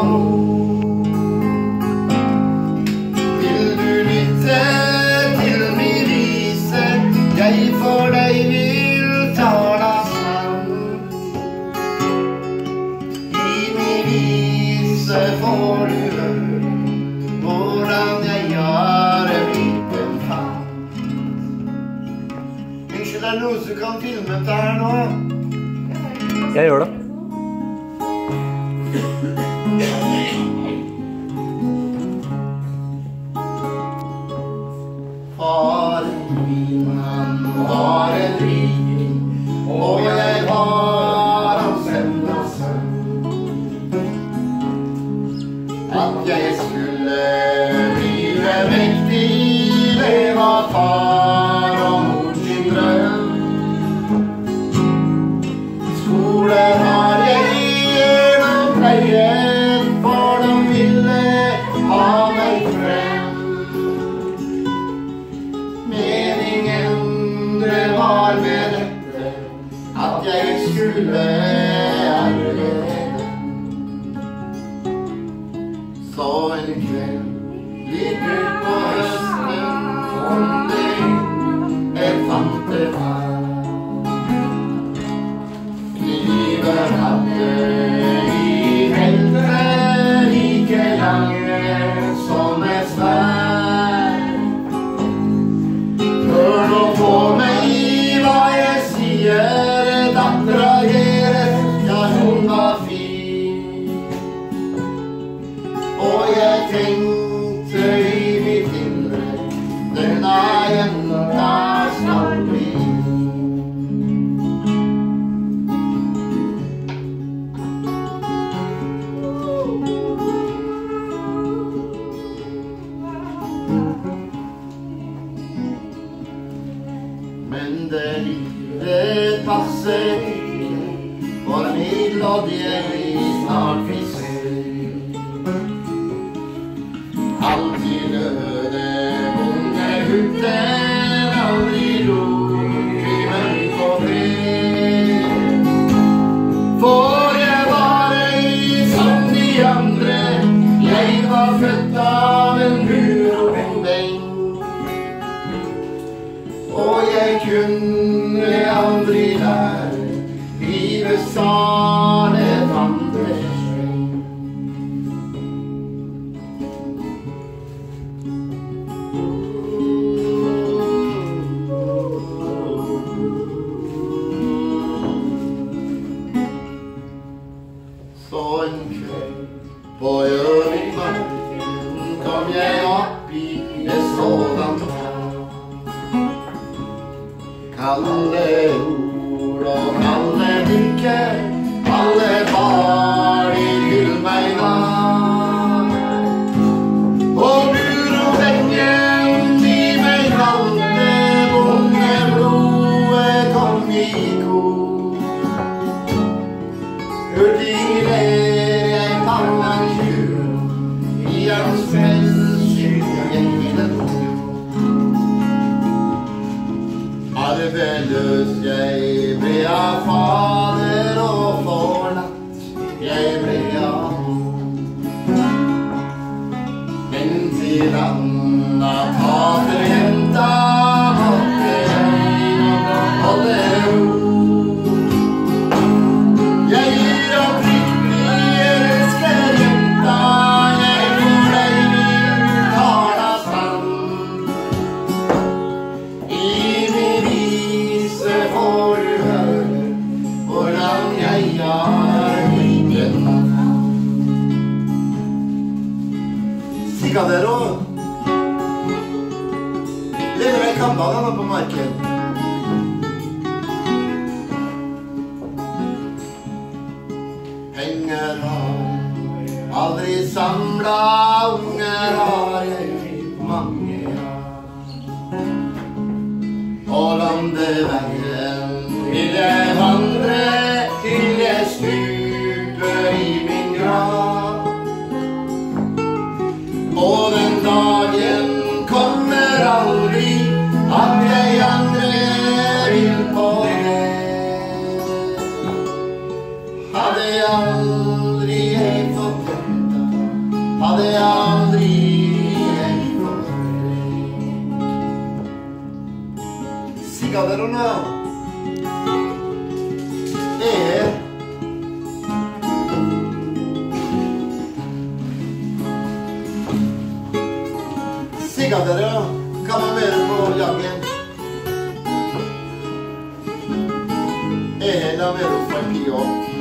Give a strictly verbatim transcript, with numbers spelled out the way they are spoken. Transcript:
Vil du lytte til min vise, jeg for deg vil tala sant. I min vise får du høre hvordan jeg er blitt en fan. Unnskyld, er det noen som kan filme dette her nå? Jeg gjør det. Faren min, han var en riking, og jeg var hans enda sønn. At jeg skulle blive mektig, det var far og mor sin drøm. Skole har jeg gjennompleiet, for de ville ha meg frem. Meningen det var med dette, at jeg skulle arbeide. Så en kveld, litt ut på høsten, kom det et fantefar. Kniven hadde i feltet like lange som et sverd. Hør nå på meg hva jeg sier, dattera deres, ja hun var fin. Og jeg tenkte i mitt indre, denne jenta skal bli. Men det livet passer ikke, for middelmådig jeg snart vil se. Alltid døde unge gutten, aldri rolig, men på fred. For jeg var ei som de andre, jeg var født av en burobeng. Og jeg kunne aldri lære, livet sa det vandre streng. Så en kveld på Gjøvikmarken kom jeg opp i et sådant her. Kalle ord og kalle blikket, alle var de til meg nær. Og burobengen de meg kalte, bondeblodet kom i kor. Hørte ingen jeg pannan tjur, i hans felsyn jeg ville bo. Arveløs jeg ble av fader og forlatt, jeg ble av mor. Men til Anna tater jenta måtte jeg holde ro. Jeg gir oppriktig elsker jenta, jeg for deg vil tala sant. I min vise får du høre hvordan jeg er blitt en mann. Sikka dere også. Lever jeg kambagene på marken. Penger har aldri samlet, unger har jeg mange av. Og landeveien vil jeg vandre til jeg stuper i min grav. Og den dagen kommer aldri at jeg angrer vil på det. Hadde jeg aldri jeg fått vente, hade aldrig en för. Cigarrerna är cigarrer kan man med på jagen. Är hela med frankia.